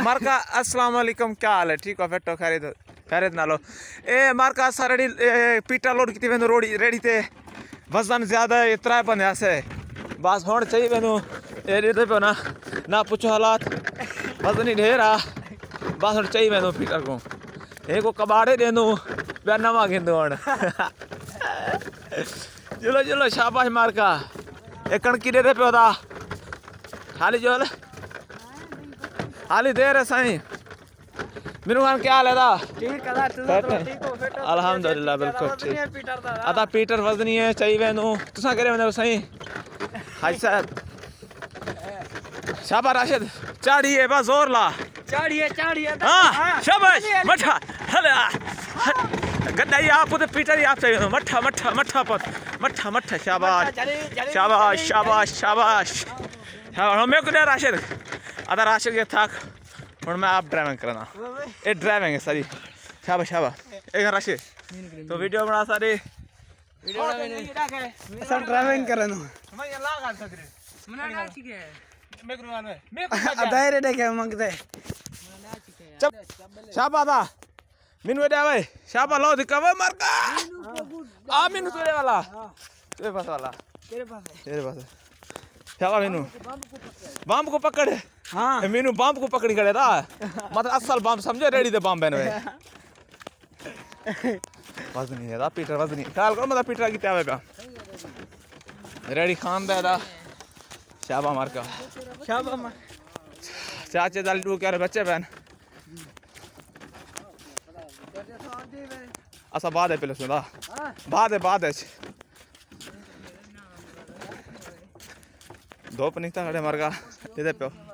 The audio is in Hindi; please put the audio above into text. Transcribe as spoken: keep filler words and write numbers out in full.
मारका अस्सलाम वालेकुम, क्या हाल है? ठीक हो? बैठो खैरियत खैरियत नालो ए मारका असा रेडी पीटा लोड की वेंदो रोड़ी रेडी ते वजन ज्यादा है इतना बंदे से बस हुन चाहिए वेंदो ए दे पे ना ना पूछो हालात वजन ही ढेर आ बस हुन चाहिए वेंदो पीटा को ए को कबाड़े देंदो बया नवा गिंदो हुन चलो चलो शाबाश मारका ए कणकी दे पे दा हाली जो हाली देर है साईं मेनू खान क्या हाल है दा ठीक है ठीक हो फिट अल्हम्दुलिल्लाह बिल्कुल ठीक अदा पीटर वजनी है चाहिए वेंदो तुसा करे वेंदो साईं हाजी साहब शाबाश राशिद चाड़िए बस जोर ला चाड़िए चाड़िए हां शाबाश मठा हले गड्डा ही आप तो पीटर ही आप चाहिए मठा मठा मठा पत मठा मठा शाबाश शाबाश शाबाश शाबाश शाबाश मैं को राशिद अदा राशिद के थक हुन मैं आप ड्राइविंग करना ए ड्राइविंग है सारी शाबाश शाबाश एक राशिद तो वीडियो बना सारी वीडियो बना सब ड्राइविंग करनो मैं ये लगा सकरे मना ना ठीक है मैं करवान में मैं को अदायरे देखे मंगते चप शाबा दा मिन वेडा भाई शाबा लो दिखावे मार का आ मिन तेरे वाला तेरे पास वाला तेरे पास है तेरे पास शाबा मिनू बम को पकड़ हां मीनू बम को पकड़ी खड़े था मतलब असल बम समझे रेडी दे बम बने वजन नहीं है दा पीटर वजन नहीं काल को मतलब पीटर की तावे का रेडी खान दे दा शाबा मार का शाबा मार चाचे दाल टू के बच्चे बहन असा बाद है पहले सुना बाद है बाद है धूप नहीं था खड़े मर का इधर पे